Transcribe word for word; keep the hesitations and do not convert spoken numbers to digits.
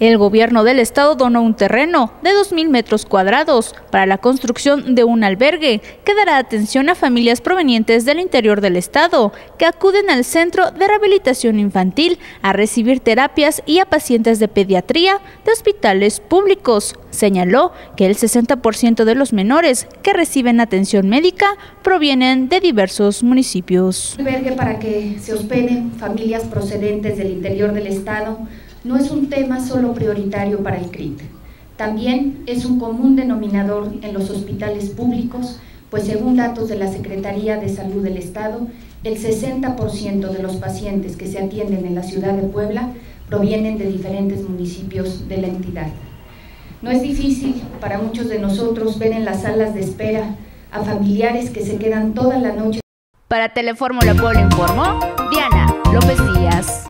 El gobierno del estado donó un terreno de dos mil metros cuadrados para la construcción de un albergue que dará atención a familias provenientes del interior del estado que acuden al Centro de Rehabilitación Infantil a recibir terapias y a pacientes de pediatría de hospitales públicos. Señaló que el sesenta por ciento de los menores que reciben atención médica provienen de diversos municipios. Un albergue para que se hospeden familias procedentes del interior del estado no es un tema solo prioritario para el C R I T. También es un común denominador en los hospitales públicos, pues según datos de la Secretaría de Salud del Estado, el sesenta por ciento de los pacientes que se atienden en la ciudad de Puebla provienen de diferentes municipios de la entidad. No es difícil para muchos de nosotros ver en las salas de espera a familiares que se quedan toda la noche. Para Telefórmula Puebla informó Diana López Díaz.